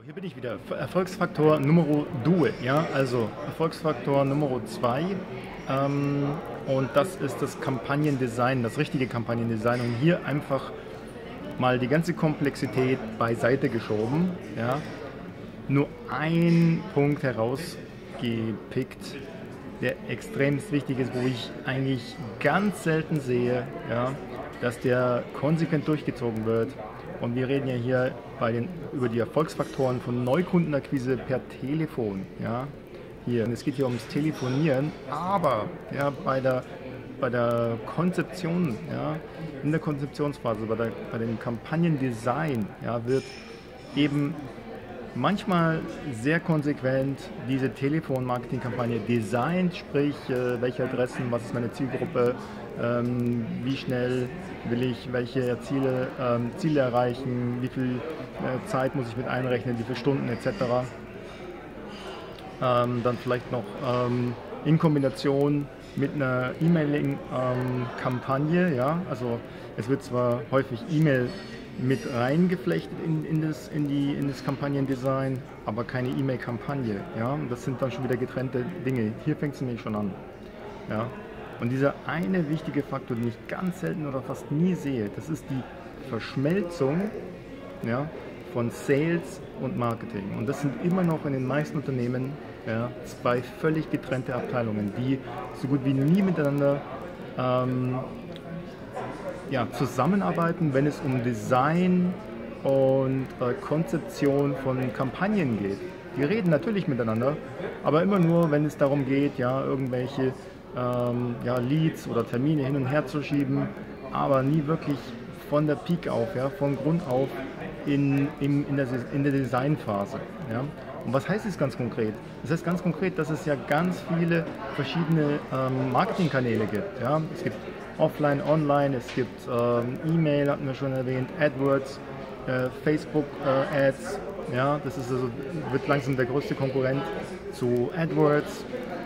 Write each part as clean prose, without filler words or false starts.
Hier bin ich wieder. Erfolgsfaktor Nummer 2, ja, also Erfolgsfaktor Nummer 2. Und das ist das Kampagnendesign, das richtige Kampagnendesign. Und hier einfach mal die ganze Komplexität beiseite geschoben, ja, nur ein Punkt herausgepickt, der extrem wichtig ist, wo ich eigentlich ganz selten sehe, ja, dass der konsequent durchgezogen wird. Und wir reden ja hier über die Erfolgsfaktoren von Neukundenakquise per Telefon. Ja? Hier. Und es geht hier ums Telefonieren, aber ja, bei der Konzeption, ja, in der Konzeptionsphase, bei dem Kampagnendesign, ja, wird eben manchmal sehr konsequent diese Telefon-Marketing-Kampagne designt, sprich welche Adressen, was ist meine Zielgruppe, wie schnell will ich welche Ziele erreichen, wie viel Zeit muss ich mit einrechnen, wie viele Stunden etc. Dann vielleicht noch in Kombination mit einer E-Mailing-Kampagne, ja, also es wird zwar häufig E-Mail mit reingeflechtet in das Kampagnendesign, aber keine E-Mail-Kampagne. Ja? Und das sind dann schon wieder getrennte Dinge. Hier fängt es nämlich schon an. Ja? Und dieser eine wichtige Faktor, den ich ganz selten oder fast nie sehe, das ist die Verschmelzung, ja, von Sales und Marketing. Und das sind immer noch in den meisten Unternehmen, ja, zwei völlig getrennte Abteilungen, die so gut wie nie miteinander zusammenarbeiten, wenn es um Design und Konzeption von Kampagnen geht. Die reden natürlich miteinander, aber immer nur, wenn es darum geht, ja, irgendwelche Leads oder Termine hin und her zu schieben, aber nie wirklich von der Pike auf, ja, von Grund auf in der Designphase. Ja. Und was heißt das ganz konkret? Das heißt ganz konkret, dass es ja ganz viele verschiedene Marketingkanäle gibt. Ja. Es gibt Offline, Online, es gibt E-Mail, hatten wir schon erwähnt, AdWords, Facebook Ads, ja, das ist also, wird langsam der größte Konkurrent zu AdWords.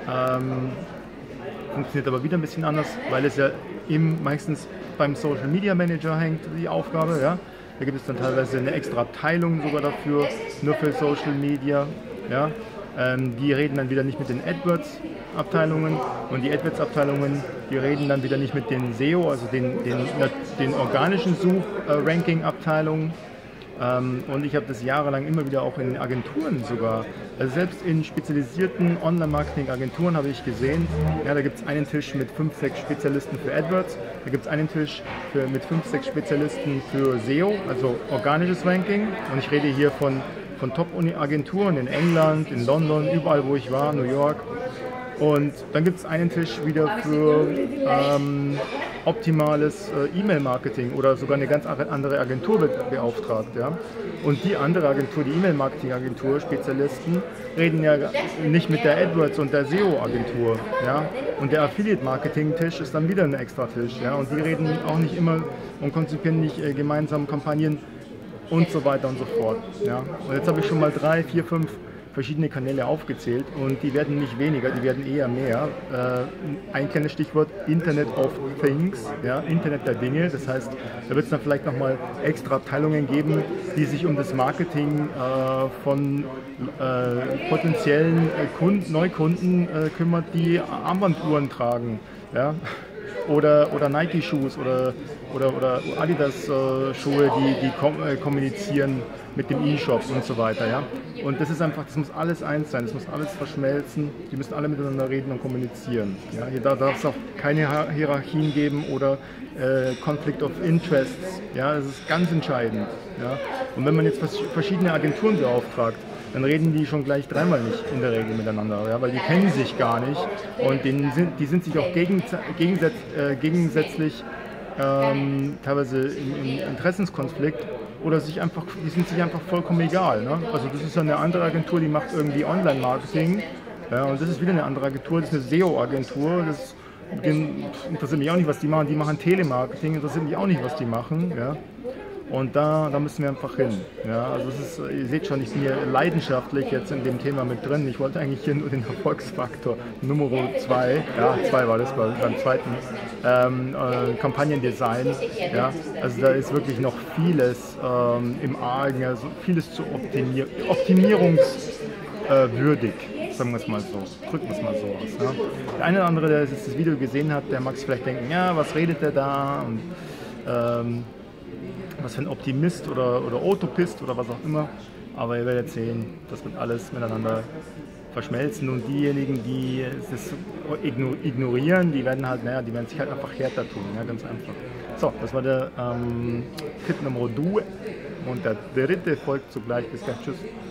Funktioniert aber wieder ein bisschen anders, weil es ja meistens beim Social Media Manager hängt, die Aufgabe. Ja. Da gibt es dann teilweise eine extra Abteilung sogar dafür, nur für Social Media. Ja. Die reden dann wieder nicht mit den AdWords-Abteilungen und die AdWords-Abteilungen, die reden dann wieder nicht mit den SEO, also den organischen Such-Ranking-Abteilungen. Und ich habe das jahrelang immer wieder auch in Agenturen sogar, also selbst in spezialisierten Online-Marketing-Agenturen habe ich gesehen, ja, da gibt es einen Tisch mit 5, 6 Spezialisten für AdWords, da gibt es einen Tisch mit 5, 6 Spezialisten für SEO, also organisches Ranking, und ich rede hier von Top-Agenturen in England, in London, überall wo ich war, New York. Und dann gibt es einen Tisch wieder für optimales E-Mail-Marketing oder sogar eine ganz andere Agentur wird beauftragt. Ja? Und die andere Agentur, die E-Mail-Marketing-Agentur, Spezialisten, reden ja nicht mit der AdWords und der SEO-Agentur. Ja? Und der Affiliate-Marketing-Tisch ist dann wieder ein extra Tisch. Ja? Und die reden auch nicht immer und konzipieren nicht gemeinsam Kampagnen und so weiter und so fort. Ja? Und jetzt habe ich schon mal 3, 4, 5 verschiedene Kanäle aufgezählt und die werden nicht weniger, die werden eher mehr. Ein kleines Stichwort: Internet of Things, ja, Internet der Dinge. Das heißt, da wird es dann vielleicht nochmal extra Abteilungen geben, die sich um das Marketing von potenziellen Neukunden kümmert, die Armbanduhren tragen. Ja? Oder Nike-Shoes oder Adidas-Schuhe, die kommunizieren mit dem E-Shop und so weiter. Ja? Und das ist einfach, das muss alles eins sein, das muss alles verschmelzen, die müssen alle miteinander reden und kommunizieren. Ja? Hier darf es auch keine Hierarchien geben oder Conflict of Interests. Ja? Das ist ganz entscheidend. Ja? Und wenn man jetzt verschiedene Agenturen beauftragt, dann reden die schon gleich dreimal nicht in der Regel miteinander, ja, weil die kennen sich gar nicht und die sind sich auch gegensätzlich teilweise im Interessenskonflikt oder die sind sich einfach vollkommen egal. Ne? Also das ist ja eine andere Agentur, die macht irgendwie Online-Marketing, ja, und das ist wieder eine andere Agentur, das ist eine SEO-Agentur, das interessiert mich auch nicht, was die machen. Die machen Telemarketing, interessiert mich auch nicht, was die machen. Ja? Und da müssen wir einfach hin. Ja, also es ist, ihr seht schon, ich bin hier leidenschaftlich jetzt in dem Thema mit drin. Ich wollte eigentlich hier nur den Erfolgsfaktor Nummer 2, ja 2 war das beim zweiten, Kampagnendesign. Ja, also da ist wirklich noch vieles im Argen, also vieles zu optimierungswürdig. Sagen wir es mal so, drücken wir es mal so aus. Ne? Der eine oder andere, der jetzt das Video gesehen hat, der mag sich vielleicht denken, ja, was redet der da? Und was für ein Optimist oder Utopist oder was auch immer. Aber ihr werdet sehen, das wird alles miteinander verschmelzen und diejenigen, die das ignorieren, die werden halt, naja, die werden sich halt einfach härter tun, ja, ganz einfach. So, das war der Tipp Nummer 2 und der dritte folgt zugleich. Bis gleich, tschüss.